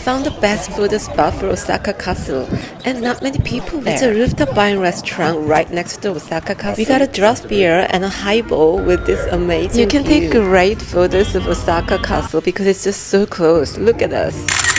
found the best food spot for Osaka Castle, and not many people there. It's a rooftop bar and restaurant right next to Osaka Castle. We got a draft beer and a highball with this amazing view. You can take great photos of Osaka Castle because it's just so close. Look at us.